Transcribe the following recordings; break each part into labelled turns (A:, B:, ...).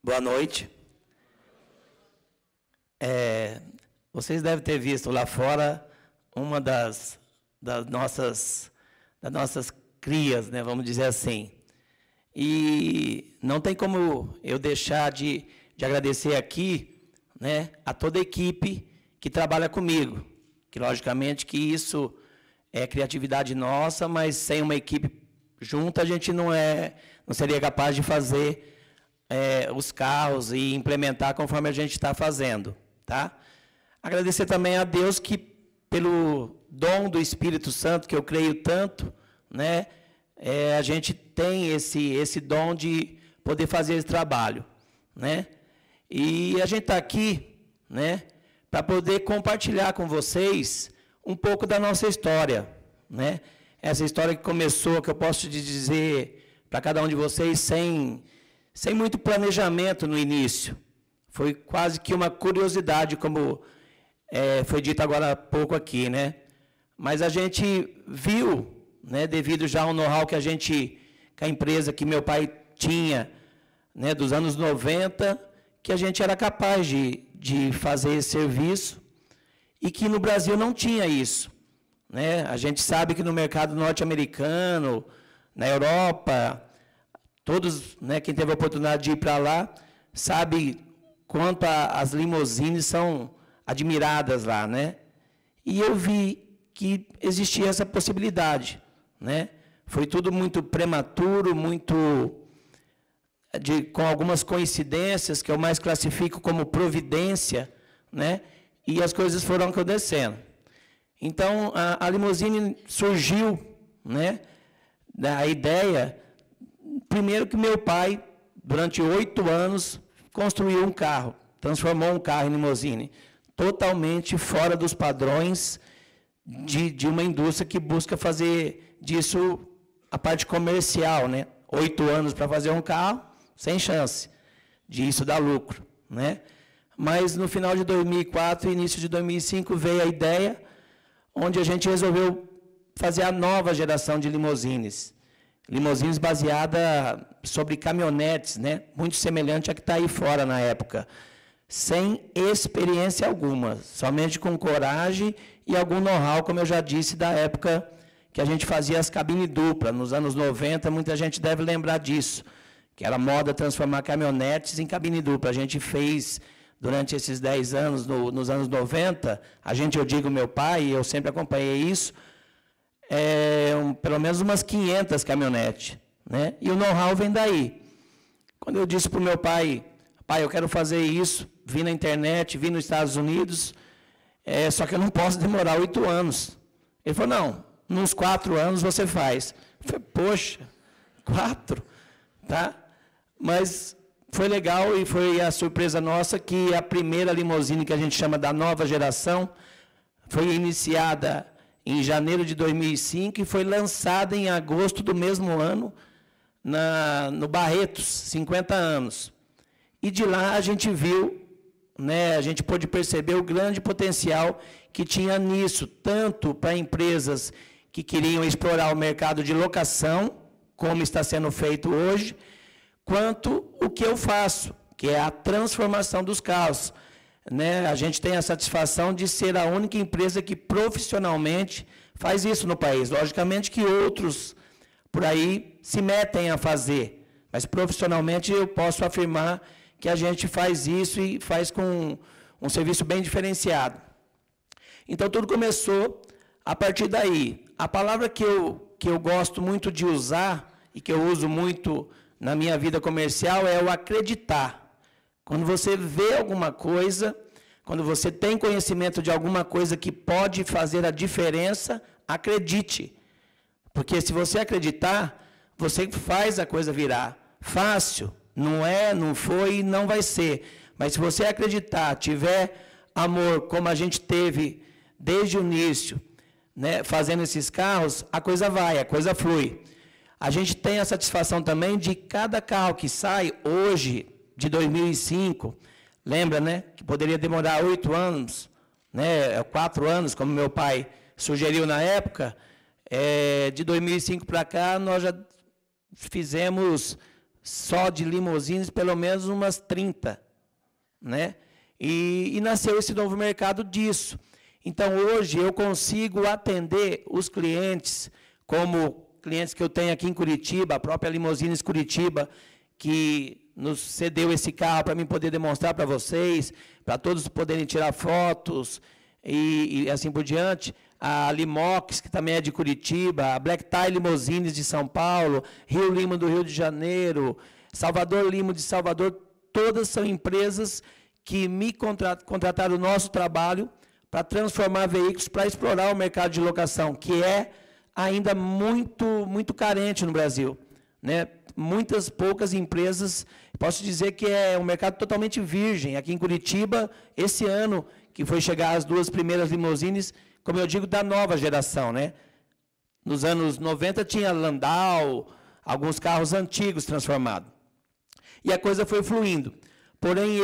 A: Boa noite. Vocês devem ter visto lá fora uma das nossas crias, né, vamos dizer assim. E não tem como eu deixar de agradecer aqui, né, a toda a equipe que trabalha comigo. Que, logicamente, que isso é criatividade nossa, mas sem uma equipe junta a gente não seria capaz de fazer os carros e implementar conforme a gente está fazendo, tá? Agradecer também a Deus que, pelo dom do Espírito Santo, que eu creio tanto, né, a gente tem esse dom de poder fazer esse trabalho, né? E a gente está aqui, né, para poder compartilhar com vocês um pouco da nossa história, né? Essa história que começou, que eu posso dizer para cada um de vocês, sem muito planejamento no início. Foi quase que uma curiosidade, como foi dito agora há pouco aqui, né? Mas a gente viu, né, devido já ao know-how que a empresa que meu pai tinha, né, dos anos 90, que a gente era capaz de fazer esse serviço e que no Brasil não tinha isso, né? A gente sabe que no mercado norte-americano, na Europa, todos, né, quem teve a oportunidade de ir para lá, sabe quanto as limousines são admiradas lá, né? E eu vi que existia essa possibilidade, né? Foi tudo muito prematuro, com algumas coincidências, que eu mais classifico como providência, né? E as coisas foram acontecendo. Então, a limusine surgiu, né, da ideia, primeiro que meu pai, durante 8 anos, construiu um carro, transformou um carro em limusine, totalmente fora dos padrões de uma indústria que busca fazer disso a parte comercial, né? 8 anos para fazer um carro, sem chance disso dar lucro, né? Mas no final de 2004 e início de 2005 veio a ideia, onde a gente resolveu fazer a nova geração de limusines. Limusines baseada sobre caminhonetes, né? Muito semelhante à que está aí fora na época. Sem experiência alguma, somente com coragem e algum know-how, como eu já disse, da época que a gente fazia as cabines duplas. Nos anos 90, muita gente deve lembrar disso, que era moda transformar caminhonetes em cabine dupla. A gente fez, durante esses 10 anos, nos anos 90, eu digo meu pai, eu sempre acompanhei isso, pelo menos umas 500 caminhonetes, né? E o know-how vem daí. Quando eu disse para o meu pai, pai, eu quero fazer isso, vim na internet, vim nos Estados Unidos, só que eu não posso demorar 8 anos. Ele falou, não, nos 4 anos você faz. Eu falei, poxa, 4? Tá? Mas foi legal e foi a surpresa nossa que a primeira limusine que a gente chama da nova geração foi iniciada em janeiro de 2005 e foi lançada em agosto do mesmo ano no Barretos, 50 anos. E de lá a gente viu, né, a gente pôde perceber o grande potencial que tinha nisso, tanto para empresas que queriam explorar o mercado de locação, como está sendo feito hoje, quanto o que eu faço, que é a transformação dos carros, né? A gente tem a satisfação de ser a única empresa que profissionalmente faz isso no país. Logicamente que outros por aí se metem a fazer, mas profissionalmente eu posso afirmar que a gente faz isso e faz com um serviço bem diferenciado. Então, tudo começou a partir daí. A palavra que eu gosto muito de usar e que eu uso muito na minha vida comercial é o acreditar. Quando você vê alguma coisa, quando você tem conhecimento de alguma coisa que pode fazer a diferença, acredite. Porque se você acreditar, você faz a coisa virar. Fácil, não foi e não vai ser. Mas se você acreditar, tiver amor, como a gente teve desde o início, né, fazendo esses carros, a coisa vai, a coisa flui. A gente tem a satisfação também de cada carro que sai hoje, de 2005, lembra, né, que poderia demorar 8 anos, né, 4 anos, como meu pai sugeriu na época, de 2005 para cá, nós já fizemos só de limusines, pelo menos umas 30, né? E nasceu esse novo mercado disso. Então, hoje, eu consigo atender os clientes, como clientes que eu tenho aqui em Curitiba, a própria Limousines Curitiba, que nos cedeu esse carro para mim poder demonstrar para vocês, para todos poderem tirar fotos e assim por diante. A Limox, que também é de Curitiba, a Black Tie Limousines de São Paulo, Rio Limo do Rio de Janeiro, Salvador Limo de Salvador, todas são empresas que me contrataram o nosso trabalho para transformar veículos, para explorar o mercado de locação, que é ainda muito carente no Brasil, né? Poucas empresas, posso dizer que é um mercado totalmente virgem. Aqui em Curitiba, esse ano, que foi chegar as 2 primeiras limusines, como eu digo, da nova geração, né? Nos anos 90 tinha Landau, alguns carros antigos transformados. E a coisa foi fluindo. Porém,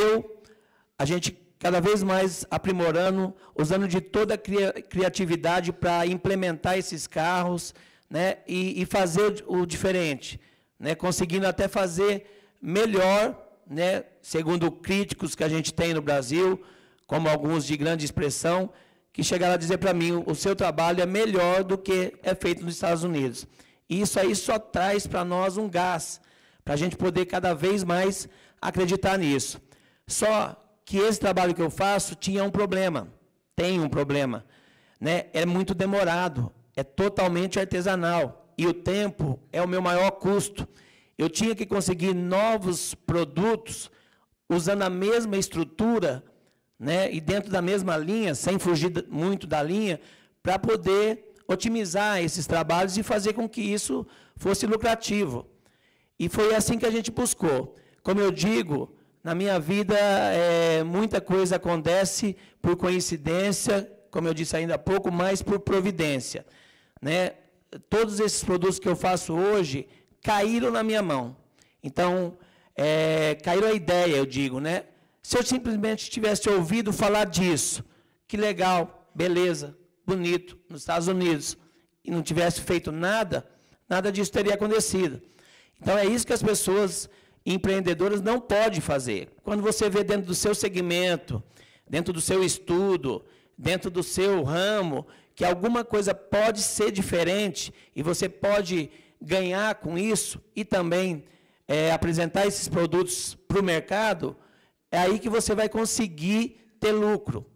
A: a gente cada vez mais aprimorando, usando de toda a criatividade para implementar esses carros, né, e fazer o diferente, né, conseguindo até fazer melhor, né, segundo críticos que a gente tem no Brasil, como alguns de grande expressão, que chegaram a dizer para mim, o seu trabalho é melhor do que é feito nos Estados Unidos. E isso aí só traz para nós um gás, para a gente poder cada vez mais acreditar nisso. Só que esse trabalho que eu faço tinha um problema, tem um problema, né? É muito demorado, é totalmente artesanal, e o tempo é o meu maior custo. Eu tinha que conseguir novos produtos, usando a mesma estrutura, né? E dentro da mesma linha, sem fugir muito da linha, para poder otimizar esses trabalhos e fazer com que isso fosse lucrativo. E foi assim que a gente buscou. Como eu digo, na minha vida, muita coisa acontece por coincidência, como eu disse ainda há pouco, mais por providência, né? Todos esses produtos que eu faço hoje caíram na minha mão. Então, caíram a ideia, eu digo, né? Se eu simplesmente tivesse ouvido falar disso, que legal, beleza, bonito, nos Estados Unidos, e não tivesse feito nada, nada disso teria acontecido. Então, é isso que as pessoas empreendedoras não podem fazer. Quando você vê dentro do seu segmento, dentro do seu estudo, dentro do seu ramo, que alguma coisa pode ser diferente e você pode ganhar com isso e também apresentar esses produtos para o mercado, é aí que você vai conseguir ter lucro.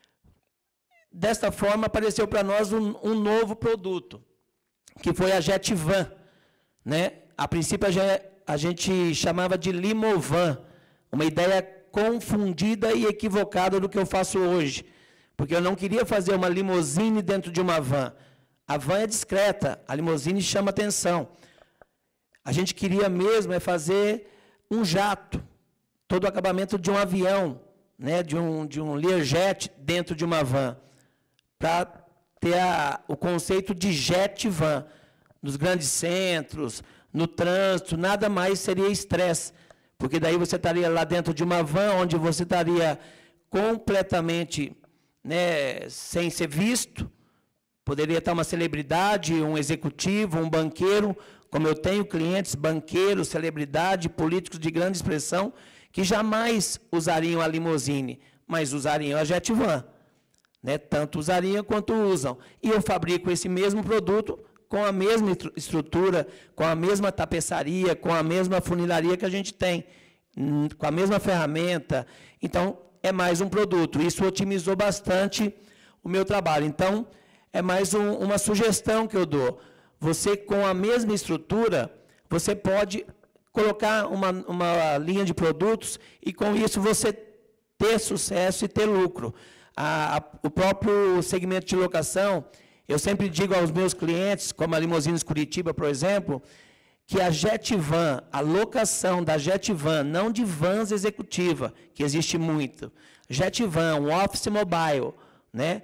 A: Desta forma, apareceu para nós um novo produto, que foi a Jetvan, né? A princípio, a gente chamava de Limovan, uma ideia confundida e equivocada do que eu faço hoje, porque eu não queria fazer uma limusine dentro de uma van. A van é discreta, a limusine chama atenção. A gente queria mesmo fazer um jato, todo o acabamento de um avião, né, de um Learjet dentro de uma van, para ter o conceito de jet van, nos grandes centros, no trânsito, nada mais seria estresse, porque daí você estaria lá dentro de uma van, onde você estaria completamente, né, sem ser visto, poderia estar uma celebridade, um executivo, um banqueiro, como eu tenho clientes, banqueiros, celebridade, políticos de grande expressão, que jamais usariam a limusine, mas usariam a Jetvan, né, tanto usariam quanto usam. E eu fabrico esse mesmo produto com a mesma estrutura, com a mesma tapeçaria, com a mesma funilaria que a gente tem, com a mesma ferramenta. Então, é mais um produto. Isso otimizou bastante o meu trabalho. Então, é mais uma sugestão que eu dou. Você, com a mesma estrutura, você pode colocar uma linha de produtos e, com isso, você ter sucesso e ter lucro. O próprio segmento de locação, eu sempre digo aos meus clientes, como a Limousines Curitiba, por exemplo, que a Jetvan, a locação da Jetvan, não de vans executiva, que existe muito, Jetvan, um office mobile, né?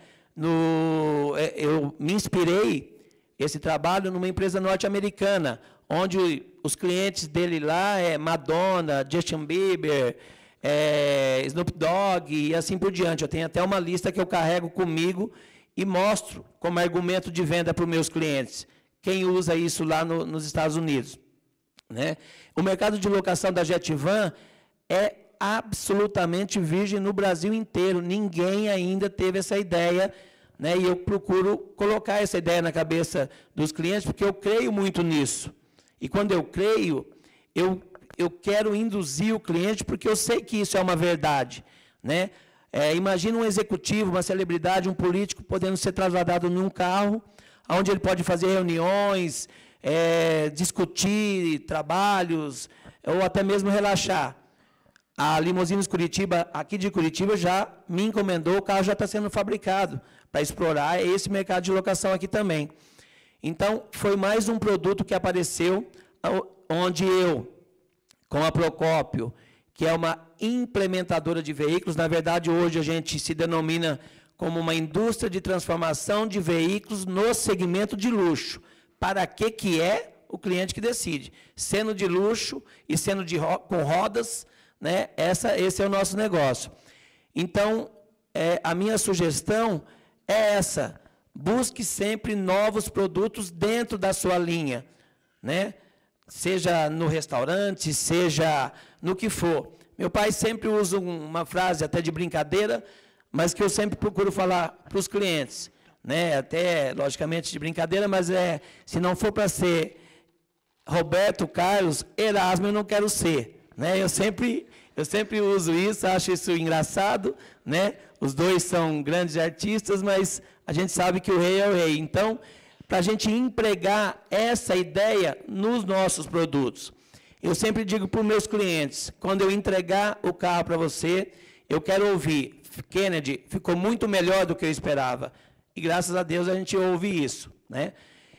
A: Eu me inspirei esse trabalho numa empresa norte-americana, onde os clientes dele lá é Madonna, Justin Bieber, Snoop Dogg e assim por diante. Eu tenho até uma lista que eu carrego comigo e mostro como argumento de venda para os meus clientes, quem usa isso lá nos Estados Unidos. né? O mercado de locação da Jetvan é absolutamente virgem no Brasil inteiro. Ninguém ainda teve essa ideia, né? E eu procuro colocar essa ideia na cabeça dos clientes, porque eu creio muito nisso. E quando eu creio, eu quero induzir o cliente, porque eu sei que isso é uma verdade, né? Imagina um executivo, uma celebridade, um político podendo ser trasladado num carro, onde ele pode fazer reuniões, discutir trabalhos, ou até mesmo relaxar. A Limousines Curitiba, aqui de Curitiba, já me encomendou, o carro já está sendo fabricado para explorar esse mercado de locação aqui também. Então, foi mais um produto que apareceu, onde eu, com a Procópio, que é uma implementadora de veículos, na verdade, hoje a gente se denomina como uma indústria de transformação de veículos no segmento de luxo. Para que é o cliente que decide. Sendo de luxo e sendo com rodas, né, esse é o nosso negócio. Então, a minha sugestão é essa: busque sempre novos produtos dentro da sua linha, né? Seja no restaurante, seja no que for. Meu pai sempre usa uma frase até de brincadeira, mas que eu sempre procuro falar para os clientes, né? Até, logicamente, de brincadeira, mas se não for para ser Roberto Carlos, Erasmo eu não quero ser, né? Eu sempre uso isso, acho isso engraçado, né? Os dois são grandes artistas, mas a gente sabe que o rei é o rei. Então, para a gente empregar essa ideia nos nossos produtos. Eu sempre digo para os meus clientes, quando eu entregar o carro para você, eu quero ouvir: Kennedy, ficou muito melhor do que eu esperava. E graças a Deus a gente ouve isso, né?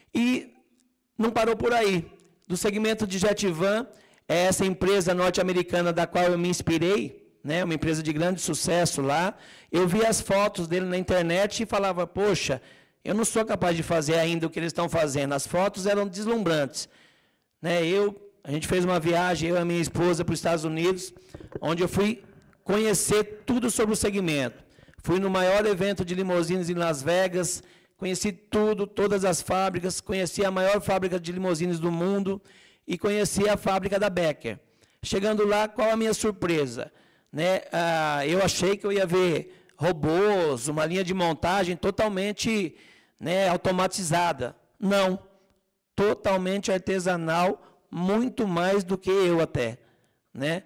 A: E não parou por aí. Do segmento de Jetvan, é essa empresa norte-americana da qual eu me inspirei, né? Uma empresa de grande sucesso lá. Eu vi as fotos dele na internet e falava: poxa, eu não sou capaz de fazer ainda o que eles estão fazendo. As fotos eram deslumbrantes, né? A gente fez uma viagem, eu e a minha esposa, para os Estados Unidos, onde eu fui conhecer tudo sobre o segmento. Fui no maior evento de limousines em Las Vegas, conheci tudo, todas as fábricas, conheci a maior fábrica de limousines do mundo e conheci a fábrica da Becker. Chegando lá, qual a minha surpresa? Né? Eu achei que eu ia ver robôs, uma linha de montagem totalmente, né, automatizada. Não, totalmente artesanal, muito mais do que eu até, né?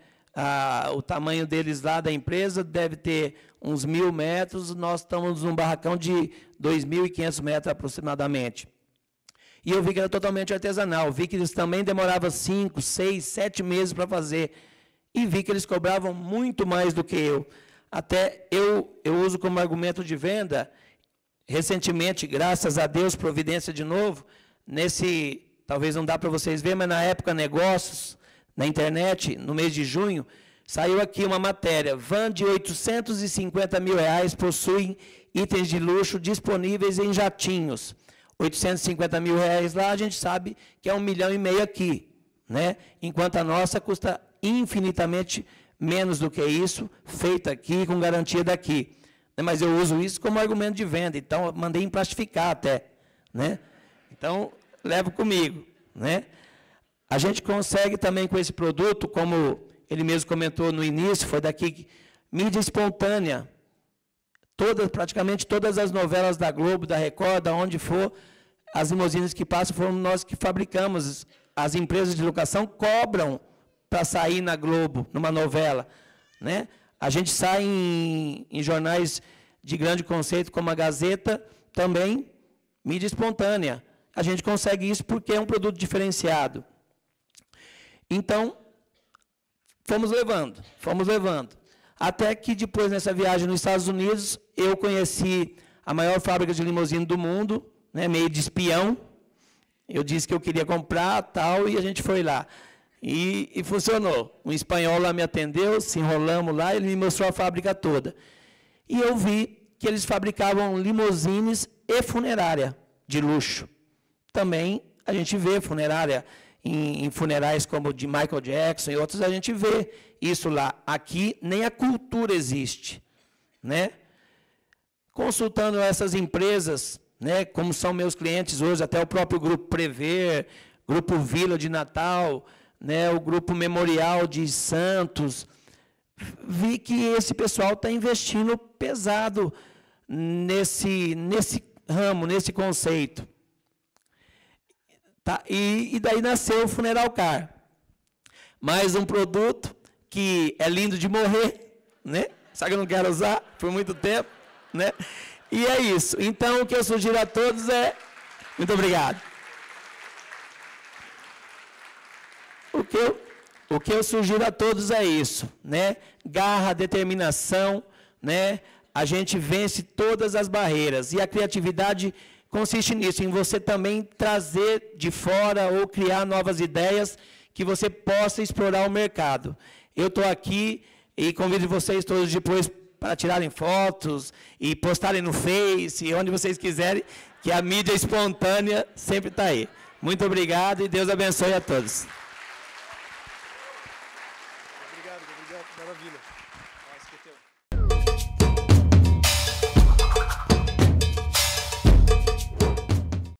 A: O tamanho deles lá da empresa deve ter uns 1.000 metros, nós estamos num barracão de 2.500 metros aproximadamente. E eu vi que era totalmente artesanal, vi que eles também demoravam 5, 6, 7 meses para fazer, e vi que eles cobravam muito mais do que eu. Até eu uso como argumento de venda, recentemente, graças a Deus, providência de novo, talvez não dá para vocês verem, mas na época Negócios, na internet, no mês de junho, saiu aqui uma matéria: van de R$850 mil possuem itens de luxo disponíveis em jatinhos. R$850 mil lá, a gente sabe que é 1,5 milhão aqui, né? Enquanto a nossa custa infinitamente menos do que isso, feita aqui, com garantia daqui. Mas eu uso isso como argumento de venda, então eu mandei emplastificar até, né? Então, levo comigo, né? A gente consegue também com esse produto, como ele mesmo comentou no início, foi daqui, mídia espontânea. Praticamente todas as novelas da Globo, da Record, da onde for, as limusines que passam foram nós que fabricamos. As empresas de locação cobram para sair na Globo, numa novela, né? A gente sai em jornais de grande conceito, como a Gazeta, também mídia espontânea. A gente consegue isso porque é um produto diferenciado. Então, fomos levando. Até que depois, nessa viagem nos Estados Unidos, eu conheci a maior fábrica de limusine do mundo, né, meio de espião. Eu disse que eu queria comprar, tal, e a gente foi lá. E funcionou. Um espanhol lá me atendeu, se enrolamos lá, ele me mostrou a fábrica toda. E eu vi que eles fabricavam limusines e funerária de luxo. Também a gente vê funerária em funerais como de Michael Jackson e outros, a gente vê isso lá. Aqui nem a cultura existe, né? Consultando essas empresas, né, como são meus clientes hoje, até o próprio Grupo Prever, Grupo Vila de Natal, né, o Grupo Memorial de Santos, vi que esse pessoal está investindo pesado nesse ramo, nesse conceito. Tá? E daí nasceu o Funeral Car. Mais um produto que é lindo de morrer, né? Só que eu não quero usar por muito tempo, né? E é isso. Então, o que eu sugiro a todos é... Muito obrigado. O que eu sugiro a todos é isso, né? Garra, determinação, né? A gente vence todas as barreiras. E a criatividade consiste nisso, em você também trazer de fora ou criar novas ideias que você possa explorar o mercado. Eu estou aqui e convido vocês todos depois para tirarem fotos e postarem no Face, onde vocês quiserem, que a mídia espontânea sempre está aí. Muito obrigado e Deus abençoe a todos.